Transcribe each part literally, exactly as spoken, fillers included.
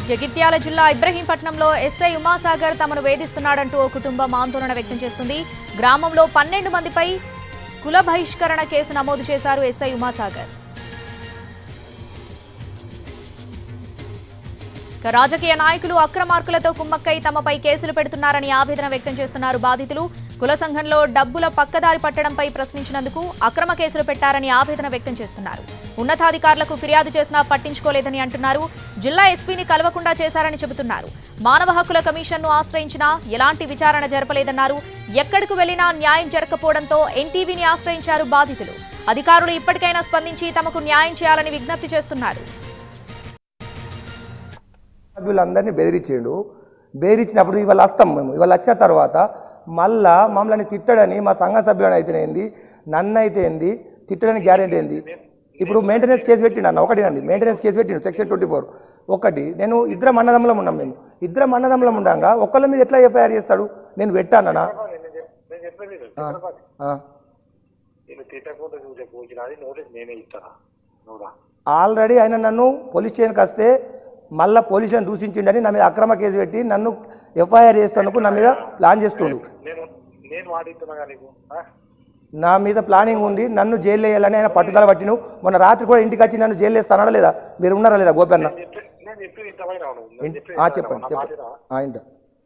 జగిత్యాల జిల్లా ఇబ్రహీంపట్నంలో ఎస్ఐ ఉమాసాగర్ తమను వేధిస్తున్నాడంటూ ఓ కుటుంబం ఆందోళన వ్యక్తం చేస్తుంది. గ్రామంలో పన్నెండు మందిపై కుల బహిష్కరణ కేసు నమోదు చేశారు ఎస్ఐ ఉమాసాగర్. రాజకీయ నాయకులు అక్రమార్కులతో కుమ్మక్కై తమపై కేసులు పెడుతున్నారని ఆవేదన వ్యక్తం చేస్తున్నారు బాధితులు. కుల సంఘంలో డబ్బుల పక్కదారి పట్టడంపై ప్రశ్నించినందుకు అక్రమ కేసులు పెట్టారని ఆవేదన వ్యక్తం చేస్తున్నారు. ఉన్నతాధికారులకు ఫిర్యాదు చేసినా పట్టించుకోలేదని అంటున్నారు. జిల్లా ఎస్పీని కలవకుండా చేశారని చెబుతున్నారు. మానవ హక్కుల కమిషన్ను ఆశ్రయించినా ఎలాంటి విచారణ జరపలేదన్నారు. ఎక్కడికి వెళ్లినా న్యాయం జరగకపోవడంతో ఎన్టీవీని ఆశ్రయించారు బాధితులు. అధికారులు ఇప్పటికైనా స్పందించి తమకు న్యాయం చేయాలని విజ్ఞప్తి చేస్తున్నారు. సభ్యులందరినీ బెదిరించిండు. బెదిరించినప్పుడు ఇవాళ వస్తాం మేము. ఇవాళ వచ్చిన తర్వాత మళ్ళా మమ్మల్ని తిట్టడని మా సంఘ సభ్యులను అయితేనేంది, నన్ను అయితే ఏంది తిట్టడానికి గ్యారెంటీ ఏంది. ఇప్పుడు మెయింటెనెన్స్ కేసు పెట్టిండు అన్న, ఒకటి అండి మెయింటెనెన్స్ కేసు పెట్టిండు సెక్షన్ ట్వంటీ ఫోర్ ఒకటి. నేను ఇద్దరం అన్నదమ్ములం ఉన్నాం. మేము ఇద్దరం అన్నదమ్ములం ఉండగా ఒకళ్ళ మీద ఎట్లా ఎఫ్ఐఆర్ చేస్తాడు? నేను పెట్టానన్నా. ఆల్రెడీ ఆయన నన్ను పోలీస్ స్టేషన్కి వస్తే మళ్ళీ పోలీసులను దూషించిండని నా మీద అక్రమ కేసు పెట్టి నన్ను ఎఫ్ఐఆర్ చేస్తున్నందుకు నా మీద ప్లాన్ చేస్తుండు. నా మీద ప్లానింగ్ ఉంది. నన్ను జైలు వేయాలని ఆయన పట్టుదల పట్టిను. మొన్న రాత్రి కూడా ఇంటికి వచ్చి నన్ను జైలు వేస్తానా లేదా? మీరు ఉన్నారా లేదా గోపన్న? చెప్పండి చెప్పండి.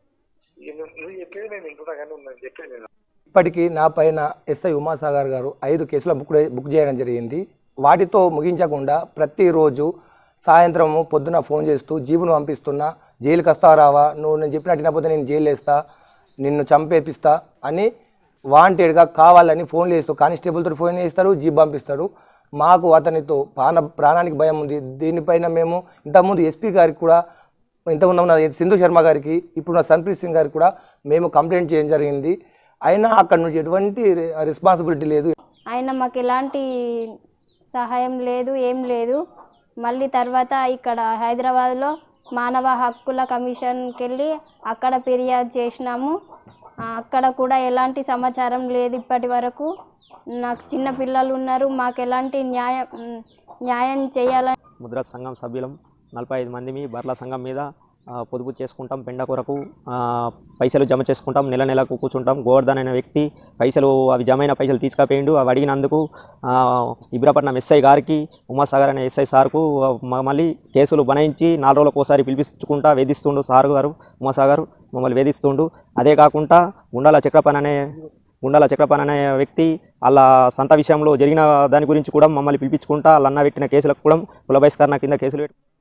ఇప్పటికీ నా పైన ఎస్ఐ ఉమాసాగర్ గారు ఐదు కేసుల బుక్ బుక్ చేయడం జరిగింది. వాటితో ముగించకుండా ప్రతిరోజు సాయంత్రము పొద్దున ఫోన్ చేస్తూ జీబును పంపిస్తున్నా, జైలుకి వస్తావా రావా, నువ్వు నేను చెప్పినట్టు వినకపోతే నేను జైలు వేస్తా, నిన్ను చంపేపిస్తా అని వాంటెడ్గా కావాలని ఫోన్లు చేస్తూ కానిస్టేబుల్తో ఫోన్ చేస్తారు, జీబ్ పంపిస్తారు. మాకు అతనితో ప్రాణ ప్రాణానికి భయం ఉంది. దీనిపైన మేము ఇంతకుముందు ఎస్పీ గారికి కూడా, ఇంతకుముందు ఉన్న సింధు శర్మ గారికి, ఇప్పుడున్న సన్ప్రీత్ సింగ్ గారికి కూడా మేము కంప్లైంట్ చేయడం జరిగింది. అయినా అక్కడ నుంచి ఎటువంటి రెస్పాన్సిబిలిటీ లేదు. ఆయన మాకు ఎలాంటి సహాయం లేదు, ఏం లేదు. మళ్ళీ తర్వాత ఇక్కడ హైదరాబాద్లో మానవ హక్కుల కమిషన్కి వెళ్ళి అక్కడ ఫిర్యాదు చేసినాము. అక్కడ కూడా ఎలాంటి సమాచారం లేదు ఇప్పటి వరకు. నాకు చిన్న పిల్లలు ఉన్నారు, మాకు ఎలాంటి న్యాయం న్యాయం చేయాలని. ముద్రా సంఘం సభ్యులం నలభై ఐదు మంది బర్ల సంఘం మీద పొదుపు చేసుకుంటాం. పెండ కొరకు పైసలు జమ చేసుకుంటాం. నెల నెలకు కూర్చుంటాం. గోవర్ధన్ అనే వ్యక్తి పైసలు అవి జమైన పైసలు తీసుకుపోయిండు. అవి అడిగినందుకు ఇబ్రహీంపట్నం ఎస్ఐ గారికి, ఉమాసాగర్ అనే ఎస్ఐ సార్కు మళ్ళీ కేసులు బనాయించి నాలుగు రోజులకు ఒకసారి పిలిపించుకుంటా వేధిస్తుండు సార్ గారు. ఉమాసాగర్ మమ్మల్ని వేధిస్తుండు. అదే కాకుండా గుండాల చక్రపాణి అనే గుండాల చక్రపాణి అనే వ్యక్తి వాళ్ళ సంత విషయంలో జరిగిన దాని గురించి కూడా మమ్మల్ని పిలిపించుకుంటా వాళ్ళ అన్న పెట్టిన కేసులకు కూడా కుల బహిష్కరణ కింద కేసులు